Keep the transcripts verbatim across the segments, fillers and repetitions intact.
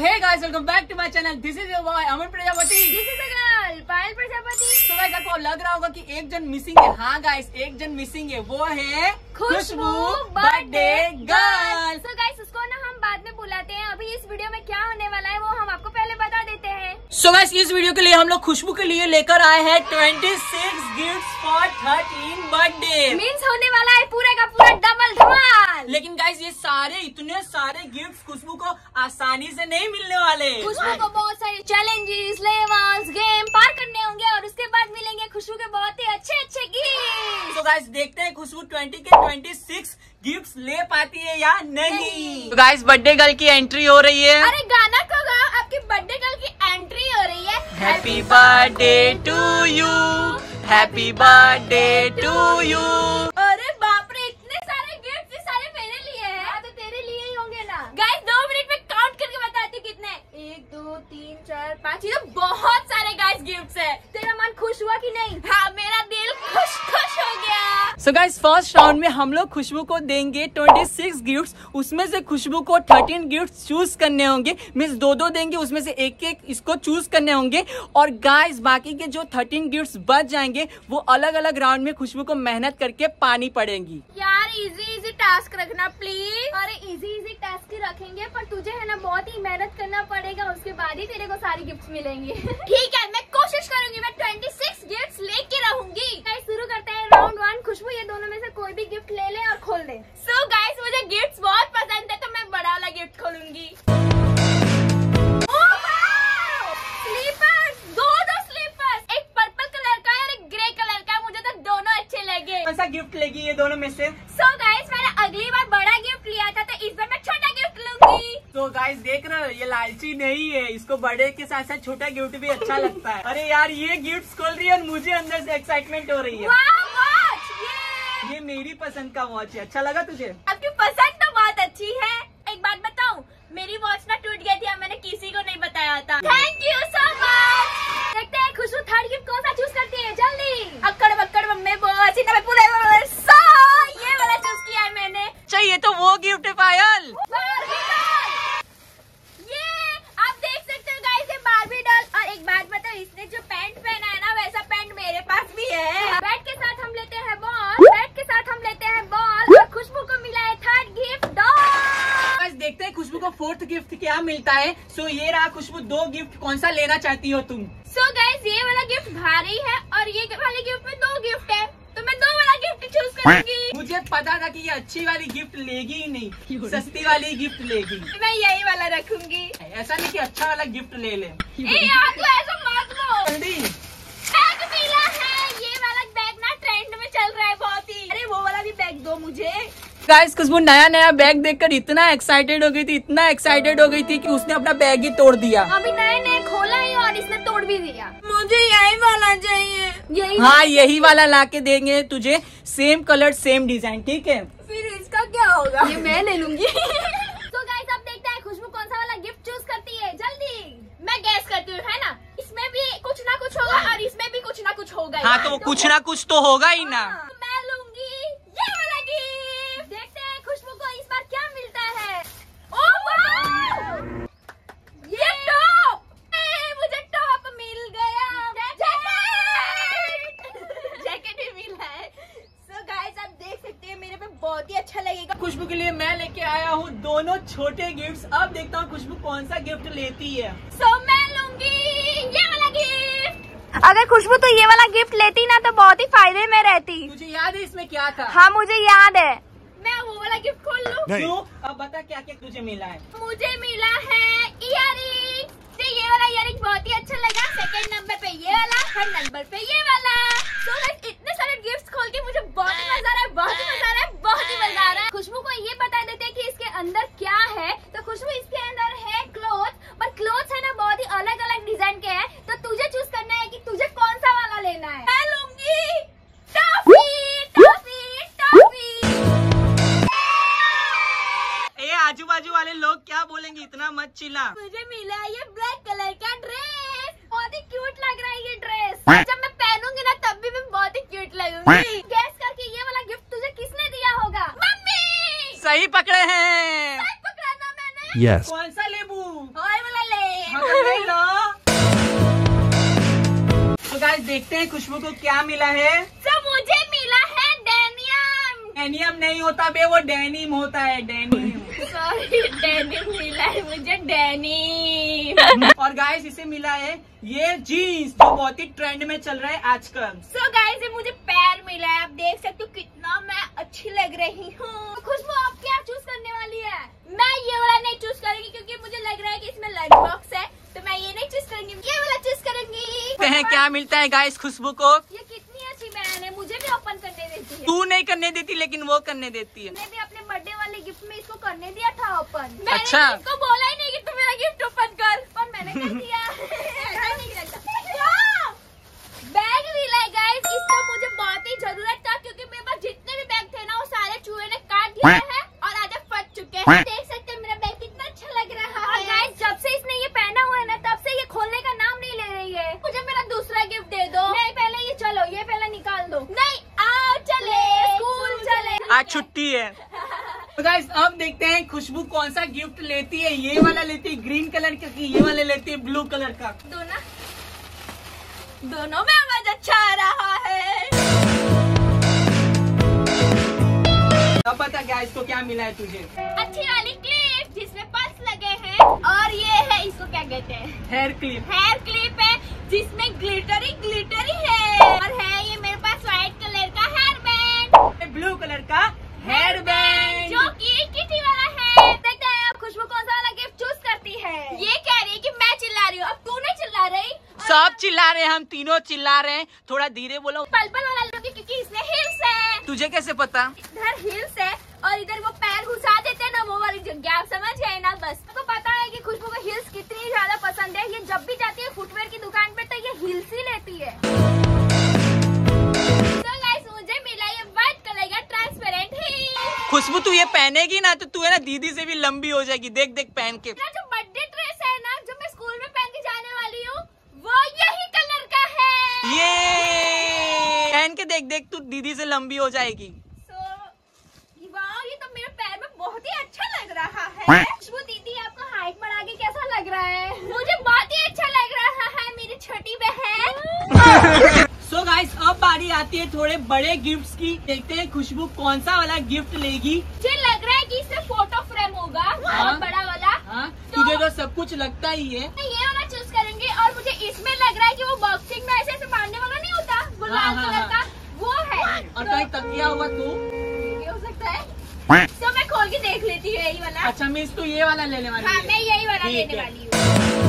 Hey guys, welcome back to my channel. This is your boy Aman Prajapati. This is a girl Payal Prajapati. तो guys आपको लग रहा होगा कि एक जन मिसिंग है। हाँ गाइस, एक जन मिसिंग है, वो है खुशबू बर्थडे गर्ल। तो गाइस उसको ना हम बाद में बुलाते हैं। अभी इस वीडियो में क्या होने वाला है वो हम आपको पहले बता देते हैं। सो गाइस इस वीडियो के लिए हम लोग खुशबू के लिए लेकर आए हैं छब्बीस gifts for thirteen birthday. Means होने वाला है पूरे का पूरा डबल धमाल। लेकिन गाइस ये सारे इतने सारे गिफ्ट्स खुशबू को आसानी से नहीं मिलने वाले। खुशबू को बहुत सारे चैलेंजेस, लेवल्स, गेम पार करने होंगे और उसके बाद मिलेंगे खुशबू के बहुत ही अच्छे अच्छे गिफ्ट। तो गाइस देखते हैं खुशबू ट्वेंटी के छब्बीस गिफ्ट्स ले पाती है या नहीं। तो गाइस बर्थडे गर्ल की एंट्री हो रही है। अरे गाना को गाओ, आपकी बर्थडे गर्ल की एंट्री हो रही है। Happy birthday to you, happy birthday to you. अरे बाप रे, इतने सारे गिफ्ट, ये सारे मेरे लिए हैं। हाँ, तो तेरे लिए ही होंगे ना। गाइस दो मिनट में काउंट करके बताती हूँ कितने। एक दो तीन चार पाँच, ये तो बहुत सारे गाइस गिफ्ट्स है। तेरा मन खुश हुआ कि नहीं? हाँ, मेरा दिल खुश खुश हो गया। सो गाइस फर्स्ट राउंड में हम लोग खुशबू को देंगे छब्बीस गिफ्ट्स। उसमें से खुशबू को तेरह गिफ्ट्स चूज करने होंगे। मींस दो दो देंगे, उसमें से एक एक इसको चूज करने होंगे। और गाइस बाकी के जो तेरह गिफ्ट्स बच जाएंगे वो अलग अलग राउंड में खुशबू को मेहनत करके पानी पड़ेंगी। यार इजी इजी टास्क रखना प्लीज। अरे इजी इजी टास्क ही रखेंगे, पर तुझे है ना बहुत ही मेहनत करना पड़ेगा। उसके बाद ही तेरे को सारी गिफ्ट्स मिलेंगे। ठीक है, मैं कोशिश करूंगी, मैं छब्बीस गिफ्ट्स लेके रहूंगी। गाइस शुरू करते हैं राउंड वन। खुशबू ये दोनों में से कोई भी गिफ्ट ले ले और खोल दे। सो so गाइस मुझे गिफ्ट्स बहुत पसंद है तो मैं बड़ा वाला गिफ्ट खोलूंगी। स्लीपर्स, दो दो स्लीपर्स, एक पर्पल कलर का और एक ग्रे कलर का। मुझे तो दोनों अच्छे लगे। कौन सा गिफ्ट लेगी ये दोनों में से? सो so गाइस मैंने अगली बार बड़ा गिफ्ट लिया था तो इस बार मैं छोटा गिफ्ट लूंगी। तो गाइस देख रहे हो, ये लालची नहीं है, इसको बड़े के साथ साथ छोटा गिफ्ट भी अच्छा लगता है। अरे यार ये गिफ्ट खोल रही है और मुझे अंदर से एक्साइटमेंट हो रही है। वाह, वॉच, ये ये मेरी पसंद का वॉच है। अच्छा लगा तुझे? आपकी पसंद तो बहुत अच्छी है। एक बात बताऊं, मेरी वॉच ना टूट गई थी और मैंने किसी को नहीं बताया था। Thank you so much. देखते हैं खुशबू थर्ड गिफ्ट कौन सा चूज करती है। जल्दी अक्कड़ बक्कड़ मम्मी बोच, इतना पूरे सो ये वाला चूज किया है मैंने। चाहिए तो वो गिफ्ट है पायल। ये आप देख सकते हो गाइस, ये बार्बी डॉल। और एक बात बताओ, इसने जो पैंट पहना है ना वैसा पैंट मेरे पास भी है। बैट के साथ हम लेते हैं बॉल, बैट के साथ हम लेते हैं बॉल। और खुशबू को मिला है थर्ड गिफ्ट डॉल। बस देखते हैं खुशबू को फोर्थ गिफ्ट क्या मिलता है। सो ये रहा खुशबू, दो गिफ्ट कौन सा लेना चाहती हो तुम? सो गाइस ये वाला गिफ्ट भारी है और ये वाले गिफ्ट में दो गिफ्ट है तो मैं दो वाला गिफ्ट चूज करूंगी। मुझे पता था कि ये अच्छी वाली गिफ्ट लेगी ही नहीं, सस्ती वाली गिफ्ट लेगी। मैं यही वाला रखूंगी। ऐसा नहीं कि अच्छा वाला गिफ्ट ले ले। ए यार तू ऐसा मत बोल। जल्दी बैग मिला है, ये वाला बैग ना ट्रेंड में चल रहा है बहुत ही। अरे वो वाला भी बैग दो मुझे। गाइस खुशबू नया नया बैग देखकर इतना एक्साइटेड हो गई थी, इतना एक्साइटेड हो गई थी कि उसने अपना बैग ही तोड़ दिया। अभी नए नए खोला है और इसने तोड़ भी दिया। मुझे यही वाला चाहिए। यही हाँ यही वाला लाके देंगे तुझे, सेम कलर सेम डिजाइन, ठीक है? फिर इसका क्या होगा? ये मैं ले लूंगी। तो गाइस अब देखते हैं खुशबू कौन सा वाला गिफ्ट चूज करती है। जल्दी मैं गैस करती हूँ, है ना? इसमें भी कुछ ना कुछ होगा और इसमें भी कुछ ना कुछ होगा। हाँ तो कुछ ना कुछ तो होगा ही ना। हाँ, मैं लूंगी ये वाला गिफ्ट। देखते हैं खुशबू को इस बार क्या मिलता है। ओह वाह, ये टॉप। मुझे टॉप मिल गया। जैकेट जैकेट भी मिला है। सो गाइस आप देख सकते हैं मेरे पे बहुत ही अच्छा लगेगा। खुशबू के लिए मैं लेके आया हूँ दोनों छोटे गिफ्ट्स। अब देखता हूँ खुशबू कौन सा गिफ्ट लेती है। सो मैं लूंगी ये वाला गिफ्ट। अगर खुशबू तो ये वाला गिफ्ट लेती ना तो बहुत ही फायदे में रहती। तुझे याद है इसमें क्या था? हाँ मुझे याद है। मैं वो वाला गिफ्ट खोल लूं? क्यों? अब बता क्या क्या तुझे मिला है। मुझे मिला है इयरिंग। तो ये वाला इयरिंग बहुत ही अच्छा लगा। सेकंड नंबर पे ये वाला, थर्ड नंबर पे ये वाला। तो गाइस इतने सारे गिफ्ट्स खोल के मुझे बहुत ही मजा आ रहा है, बहुत ही मजा आ रहा है, बहुत ही मजा आ रहा है। खुशबू को ये बता देते हैं कि इसके अंदर क्या है। तो खुशबू इसके अंदर है क्लोथ, पर क्लोथ है ना बहुत ही अलग अलग डिजाइन के हैं। तो तुझे चूज करना है कि तुझे कौन सा वाला लेना है। मैं लूंगी टॉफी, टॉफी, टॉफी। आजू बाजू वाले लोग क्या बोलेंगे, इतना मत चिल्ला। मुझे मिला है ये ब्लैक कलर का ड्रेस। बहुत ही क्यूट लग रहा है ये ड्रेस। जब मैं पहनूंगी ना तब भी मैं बहुत ही क्यूट लगूंगी। गैस करके ये वाला गिफ्ट तुझे किसने दिया होगा? मम्मी। सही पकड़े हैं। सही पकड़ा ना मैंने? यस। कौन सा लेबू? और वाला देखते हैं खुशबू को क्या मिला है। तो मुझे मिला है डेनियम। डेनियम नहीं होता बे, वो डेनिम होता है, डेनिम। सॉरी, डेनिम मिला है मुझे, डेनिम। और गाइस इसे मिला है ये जीन्स, जो बहुत ही ट्रेंड में चल रहा है आजकल। सो so गाइस ये मुझे पैर मिला है, आप देख सकते हो कितना मैं अच्छी लग रही हूँ। खुशबू आप क्या चूज करने वाली है? मैं ये वाला नहीं चूज करूंगी क्योंकि मुझे लग रहा है कि इसमें लंच बॉक्स है, तो मैं ये नहीं चूज करूंगी, ये वाला चूज करूंगी। हैं क्या मिलता है गाइस खुशबू को? ये कितनी अच्छी बहन है, मुझे भी ओपन करने देती है। तू नहीं करने देती लेकिन वो करने देती है। मैंने भी अपने बर्थडे वाले गिफ्ट में इसको करने दिया था ओपन। अच्छा। मैंने इसको बोला ही नहीं कि तू मेरा गिफ्ट ओपन कर, पर मैंने कर दिया। ऐसा नहीं करता। बैग मिला है गाइस, इसका मुझे बहुत ही जरूरत था क्योंकि मेरे पास जितने भी बैग थे ना वो सारे चूहे ने काट दिया है और आज फट चुके हैं। देख सकते हैं मेरा बैग कितना अच्छा लग रहा है। गाइस जब से इसने ये पहना हुआ है ना तब से ये खोलने का नाम नहीं ले रही है। मुझे मेरा दूसरा गिफ्ट दे दो। नहीं पहले ये चलो, ये पहले निकाल दो। नहीं आओ चले स्कूल चले, आज छुट्टी है। तो गाइस अब देखते हैं खुशबू कौन सा गिफ्ट लेती है। ये वाला लेती है ग्रीन कलर का कि ये वाला लेती है ब्लू कलर का? दोनों दोनों में आवाज अच्छा आ रहा है। अब बता गाइस को क्या मिला है तुझे? अच्छी वाली क्लिप जिसमें पर्स लगे हैं, और ये है इसको क्या कहते हैं? Hair clip. हेयर क्लिप है जिसमें ग्लिटरी ग्लिटरी है, और है ये मेरे पास व्हाइट कलर का हेयर बैंड, ब्लू कलर का हेयर बैंड जो कि किटी वाला है। देखते हैं अब खुशबू कौन सा वाला गिफ्ट चूज करती है। ये कह रही है कि मैं चिल्ला रही हूँ, अब तू नहीं चिल्ला रही। सब चिल्ला रहे हैं, हम तीनों चिल्ला रहे हैं। थोड़ा धीरे बोलो। पल पल वाला लोगे क्योंकि इसमें हिल्स है। तुझे कैसे पता? इधर हिल्स है और इधर वो पैर घुसा देते हैं ना, वो वाली जगह आप समझ गए ना। बस आपको पता है कि खुशबू को हिल्स कितनी ज्यादा पसंद है। ये जब भी जाती है फुटवेयर की दुकान पे तो ये हिल्स ही लेती है। तो गाइस मुझे मिला ये व्हाइट कलर का ट्रांसपेरेंट हिल। खुशबू तू ये पहनेगी ना तो तू है ना दीदी से भी लंबी हो जाएगी। देख देख पहन के। मेरा जो बर्थडे ड्रेस है ना, जो मैं स्कूल में पहन के जाने वाली हूँ, वो यही कलर का है। ये पहन के देख देख, तू दीदी से लंबी हो जाएगी। so, वाह ये तो मेरे पैर में बहुत ही अच्छा लग रहा है। खुशबू दीदी आपको हाइट बढ़ा के कैसा लग रहा है? मुझे बहुत ही अच्छा लग रहा है मेरी छोटी बहन। सो so गाइस अब बारी आती है थोड़े बड़े गिफ्ट्स की। देखते हैं खुशबू कौन सा वाला गिफ्ट लेगी। मुझे लग रहा है कि इसमें फोटो फ्रेम होगा, बहुत बड़ा वाला। हाँ, तो तुझे तो सब कुछ लगता ही है। मैं ये वाला चूज करेंगे, और मुझे इसमें लग रहा है कि वो बॉक्सिंग में ऐसे ऐसे मारने वाला नहीं होता, वो हाँ, लाल हाँ, कलर का, वो है। और तो कहीं तकिया होगा तू? ये हो सकता है, तो मैं खोल के देख लेती हूँ यही वाला। अच्छा मीन्स तू ये वाला लेने वाली हाँ है? मैं यही वाला ठीक लेने है। वाली हूँ।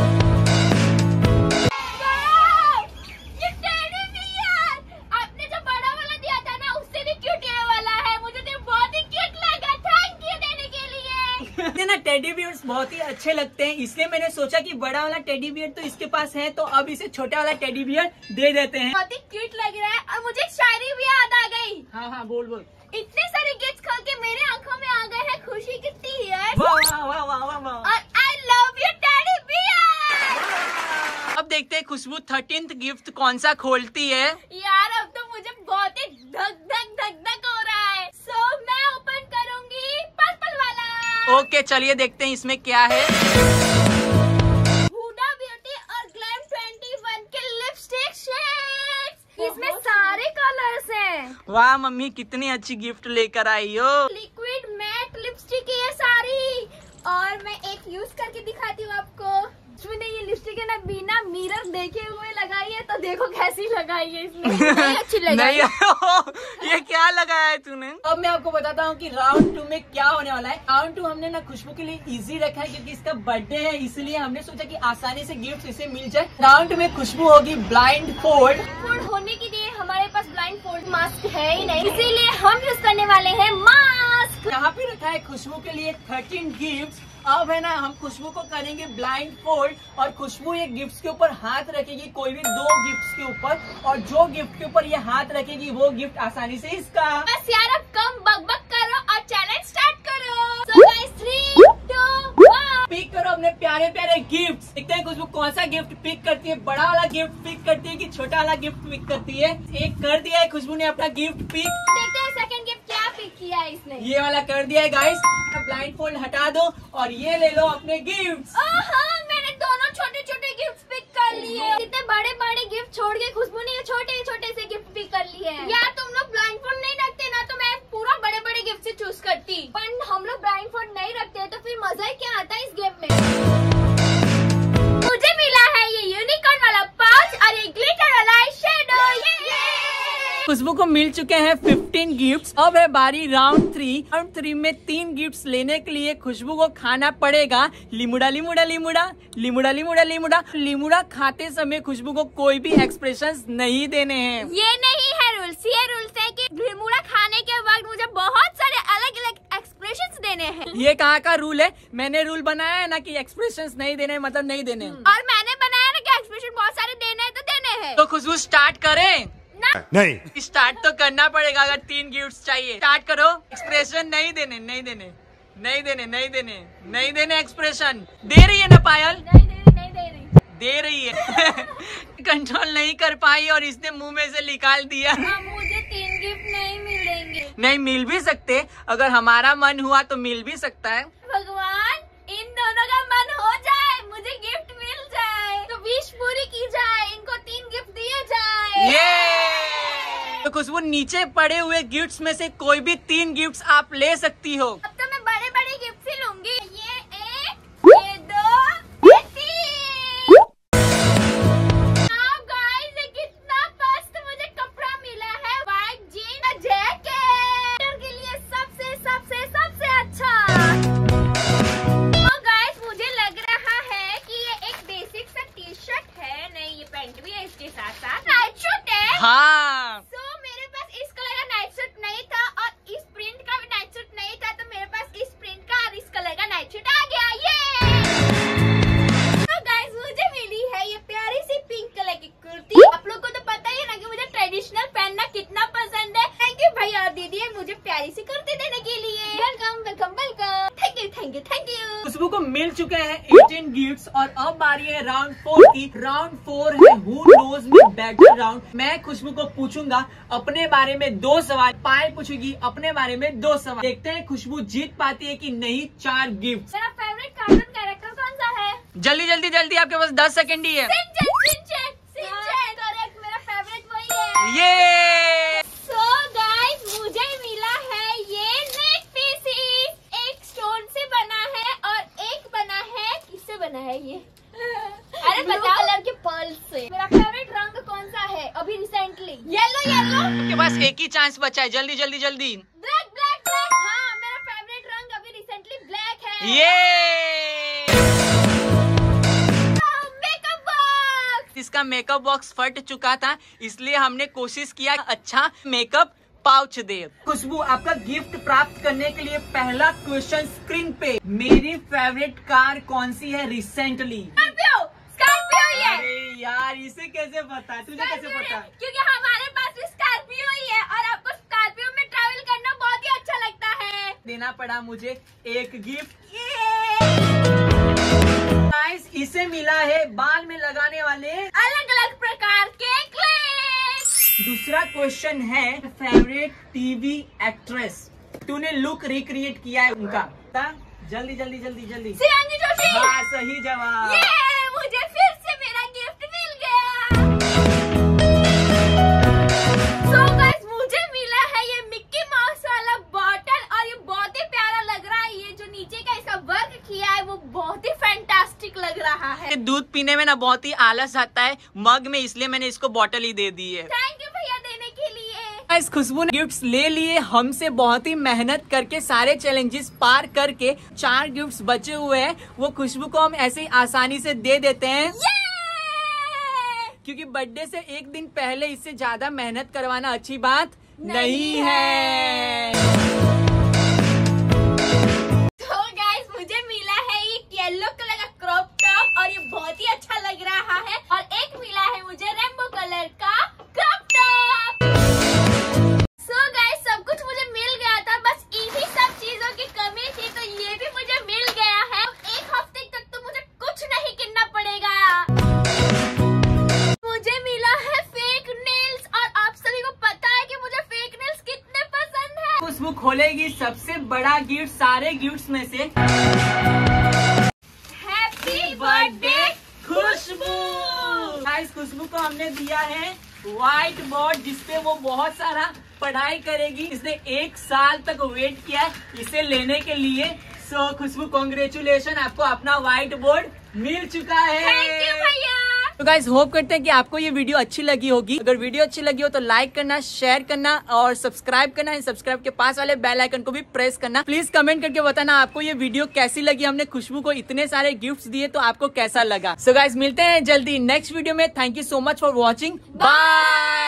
आपने जो बड़ा वाला दिया था ना उससे भी क्यूट ये वाला है, मुझे तो बहुत ही क्यूट लगा। थैंक यू देने के लिए। मुझे ना टेडी बियर्स बहुत ही अच्छे लगते हैं, इसलिए मैंने सोचा कि बड़ा वाला टेडी बियर तो इसके पास है, तो अब इसे छोटा वाला टेडी बियर दे देते हैं। बहुत ही क्यूट लग रहा है, और मुझे एक शायरी भी याद आ गई। हाँ हाँ बोल बोल। इतने सारे गिफ्ट खोल के मेरे आंखों में आ गए हैं खुशी की टीयर्स, वाह वाह वाह वाह वाह वाह। और I love you teddy bear. अब देखते हैं खुशबू थर्टीन्थ गिफ्ट कौन सा खोलती है। यार अब तो मुझे बहुत ही धक धक धक धक हो रहा है। सो so, मैं ओपन करूंगी पर्पल वाला। ओके चलिए देखते हैं इसमें क्या है। हुडा ब्यूटी और ग्लैम ट्वेंटी वन के लिपस्टिक शेड्स, इसमें सारे कलर्स हैं। वाह मम्मी कितनी अच्छी गिफ्ट लेकर आई हो। लिक्विड मैट लिपस्टिक है सारी, और मैं एक यूज करके दिखाती हूँ आपको। मैंने ये लिपस्टिक है ना बिना मिरर देखे हुए लगाई है, तो देखो कैसी लगाई है इसने। नहीं अच्छी लगाई है। नहीं ये क्या लगाया है तूने? अब मैं आपको बताता हूँ कि राउंड टू में क्या होने वाला है। राउंड टू हमने ना खुशबू के लिए इजी रखा है क्योंकि इसका बर्थडे है, इसलिए हमने सोचा कि आसानी से गिफ्ट इसे मिल जाए। राउंड टू में खुशबू होगी ब्लाइंड फोल्ड। फोल्ड होने के लिए हमारे पास ब्लाइंड फोल्ड मास्क है ही नहीं, इसीलिए हम यूज करने वाले हैं मास्क। यहाँ पे रखा है खुशबू के लिए थर्टीन गिफ्ट। अब है ना हम खुशबू को करेंगे ब्लाइंड फोल्ड, और खुशबू ये गिफ्ट्स के ऊपर हाथ रखेगी, कोई भी दो गिफ्ट्स के ऊपर, और जो गिफ्ट के ऊपर ये हाथ रखेगी वो गिफ्ट आसानी से इसका। बस यार अब कम बकबक करो और चैलेंज स्टार्ट करो। So guys three two one, pick करो अपने प्यारे प्यारे गिफ्ट। देखते हैं खुशबू कौन सा गिफ्ट पिक करती है। बड़ा वाला गिफ्ट पिक करती है कि छोटा वाला गिफ्ट पिक करती है। एक कर दिया है खुशबू ने अपना गिफ्ट पिक। देखते हैं सेकंड गिफ्ट क्या पिक किया है इसने। ये वाला कर दिया है गाइस। ब्लाइंड फोल्ड हटा दो और ये ले लो अपने गिफ्ट। मैंने दोनों छोटे छोटे गिफ्ट पिक कर लिए। इतने बड़े बड़े गिफ्ट छोड़ के खुशबू ने ये छोटे को मिल चुके हैं फिफ्टीन गिफ्ट्स। अब है बारी राउंड थ्री। राउंड थ्री में तीन गिफ्ट्स लेने के लिए खुशबू को खाना पड़ेगा लिमुड़ा लिमुड़ा लिमुड़ा लिमुड़ा लिमुड़ा लिमुड़ा। लिमुड़ा खाते समय खुशबू को कोई भी एक्सप्रेशंस नहीं देने हैं। ये नहीं है रूल्स, ये रूल्स है कि लिमुड़ा खाने के वक्त मुझे बहुत सारे अलग अलग एक्सप्रेशंस देने हैं। ये कहाँ का रूल है? मैंने रूल बनाया है ना कि एक्सप्रेशंस नहीं देने मतलब नहीं देने, और मैंने बनाया ना कि एक्सप्रेशन बहुत सारे देने हैं तो देने हैं। तो खुशबू स्टार्ट करें? नहीं, स्टार्ट तो करना पड़ेगा अगर तीन गिफ्ट्स चाहिए। स्टार्ट करो। एक्सप्रेशन नहीं देने नहीं देने नहीं देने नहीं देने नहीं देने एक्सप्रेशन। दे रही है ना पायल? नहीं दे रही, नहीं दे रही, दे रही है। कंट्रोल नहीं कर पाई और इसने मुंह में से निकाल दिया। हाँ, मुझे तीन गिफ्ट नहीं मिलेंगे। नहीं मिल भी सकते, अगर हमारा मन हुआ तो मिल भी सकता है। भगवान, इन दोनों का मन हो जाए, मुझे गिफ्ट मिल जाए तो विश पूरी की जाए, इनको तीन गिफ्ट दिए जाए। ये तो खुशबू नीचे पड़े हुए गिफ्ट्स में से कोई भी तीन गिफ्ट्स आप ले सकती हो। अब तो मैं बड़े बड़े गिफ्ट ही लूंगी। ये एक, ये दो, ये तीन। अब गाइस, ये कितना मस्त मुझे कपड़ा मिला है, व्हाइट जीन जैकेट के लिए सबसे सबसे सबसे अच्छा। तो गाइस, मुझे लग रहा है कि ये एक बेसिक सा टी शर्ट है, नहीं ये पैंट भी है, इसके साथ साथ नाइट सूट है। हाँ, तो मेरे पास इस कलर का नाइट सूट नहीं था और इस प्रिंट का भी नाइट सूट नहीं था, तो मेरे पास इस प्रिंट का और इस कलर का नाइट सूट आ गया। ये तो गाइस, मुझे मिली है ये प्यारी सी पिंक कलर की कुर्ती। आप लोग को तो पता ही है ना कि मुझे ट्रेडिशनल पहनना कितना पसंद है। थैंक यू भैया और दीदी मुझे प्यारी सी कुर्ती देने के लिए। Welcome welcome welcome. Thank you thank you thank you. Khushboo को मिल चुके हैं एटीन गिफ्ट्स और अब बारी है राउंड फोर की। राउंड फोर है who knows me better round. मैं खुशबू को पूछूंगा अपने बारे में दो सवाल, पायल पूछेगी अपने बारे में दो सवाल। देखते हैं खुशबू जीत पाती है कि नहीं चार गिफ्ट। मेरा फेवरेट कार्टून कैरेक्टर कौन सा है? जल्दी जल्दी जल्दी, आपके पास दस सेकंड ही है। सिंचन सिंचन सिंचन। करेक्ट, मेरा फेवरेट वही है। ये सो गाइस, मुझे मिला है ये नेक पीसीस। एक स्टोन से बना है और एक बना है, किससे बना है ये? अरे बताओ। कलर के पर्ल से। मेरा फेवरेट रंग कौन सा है अभी रिसेंटली? Yellow yellow. आपके पास एक ही चांस बचा है, जल्दी जल्दी जल्दी। Black black black. हाँ, मेरा फेवरेट रंग अभी रिसेंटली ब्लैक है। ये मेकअप बॉक्स। इसका मेकअप बॉक्स फट चुका था, इसलिए हमने कोशिश किया अच्छा मेकअप पाउच दे। खुशबू, आपका गिफ्ट प्राप्त करने के लिए पहला क्वेश्चन स्क्रीन पे। मेरी फेवरेट कार कौन सी है रिसेंटली? स्कॉर्पियो। स्कॉर्पियो ही है। अरे यार, इसे कैसे पता? तुझे कैसे पता? क्योंकि हमारे पास भी स्कॉर्पियो ही है और आपको स्कॉर्पियो में ट्रैवल करना बहुत ही अच्छा लगता है। देना पड़ा मुझे एक गिफ्ट। गाइस, इसे मिला है बाल में लगाने वाले अलग अलग प्रकार के क्लिप्स। दूसरा क्वेश्चन है फेवरेट टीवी एक्ट्रेस। तूने लुक रिक्रिएट किया है उनका, ता? जल्दी जल्दी जल्दी जल्दी। शिवांगी जोशी। हाँ, सही जवाब। ये मुझे फिर से मेरा गिफ्ट मिल गया। So guys, मुझे मिला है ये मिक्की माउस वाला बॉटल और ये बहुत ही प्यारा लग रहा है। ये जो नीचे का इसका वर्क किया है वो बहुत ही फैंटास्टिक लग रहा है। दूध पीने में ना बहुत ही आलस आता है मग में, इसलिए मैंने इसको बॉटल ही दे दी है। थैंक यू भैया देने के लिए। इस खुशबू ने गिफ्ट्स ले लिए हमसे, बहुत ही मेहनत करके सारे चैलेंजेस पार करके चार गिफ्ट्स बचे हुए हैं, वो खुशबू को हम ऐसे ही आसानी से दे देते हैं। क्योंकि बर्थडे से एक दिन पहले इससे ज्यादा मेहनत करवाना अच्छी बात नहीं, नहीं है। तो गाइस, मुझे मिला है एक येलो कलर का क्रॉप टॉप और ये बहुत ही अच्छा लग रहा है, और एक मिला है मुझे रेनबो कलर का क्रॉप टॉप। सो गाइस, सब कुछ मुझे मिल गया था, बस इन्हीं सब चीजों की कमी थी, तो ये भी मुझे मिल गया है। एक हफ्ते तक तो मुझे कुछ नहीं किनना पड़ेगा। मुझे मिला है फेक नेल्स, और आप सभी को पता है कि मुझे फेक नेल्स कितने पसंद है। खुशबू खोलेगी सबसे बड़ा गिफ्ट सारे गिफ्ट्स में से। Happy birthday Khushboo. Guys, Khushboo को हमने दिया है व्हाइट बोर्ड जिसपे वो बहुत सारा पढ़ाई करेगी। इसने एक साल तक वेट किया इसे लेने के लिए। सो खुशबू, कॉन्ग्रेचुलेशन, आपको अपना व्हाइट बोर्ड मिल चुका है। थैंक यू भैया। तो गाइज होप करते हैं कि आपको ये वीडियो अच्छी लगी होगी। अगर वीडियो अच्छी लगी हो तो लाइक करना, शेयर करना और सब्सक्राइब करना। सब्सक्राइब के पास वाले बेल आइकन को भी प्रेस करना। प्लीज कमेंट करके बताना आपको ये वीडियो कैसी लगी। हमने खुशबू को इतने सारे गिफ्ट्स दिए तो आपको कैसा लगा। सो गाइज मिलते हैं जल्दी नेक्स्ट वीडियो में। Thank you so much for watching. Bye.